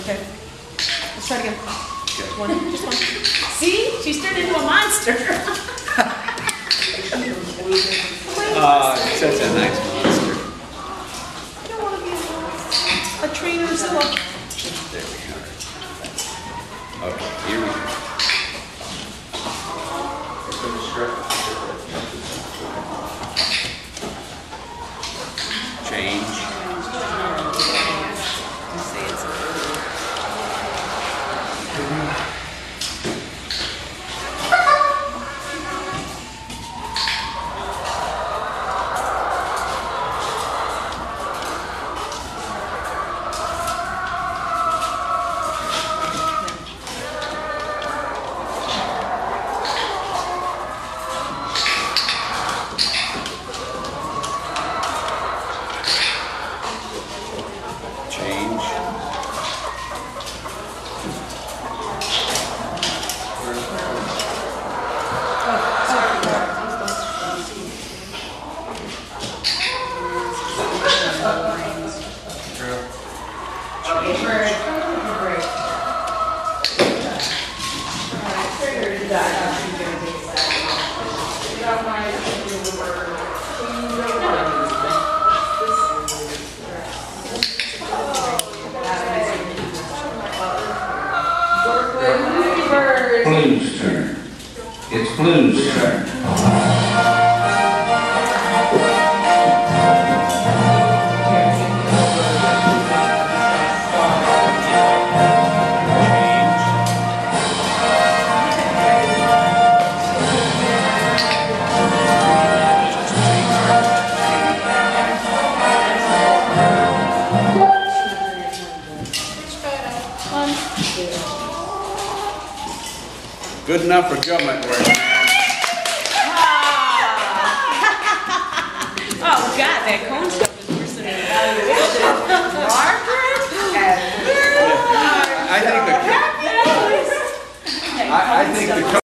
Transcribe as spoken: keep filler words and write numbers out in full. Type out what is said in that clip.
Okay. Let's try it again. One, just one. See? She's turned into a monster. Oh, such a nice monster. I don't want to be a, a trainer Zilla. There we are. Okay, here we go. Change. Change. Blue's turn. It's Blue's turn. Good enough for government work, man. Oh, God, that cone's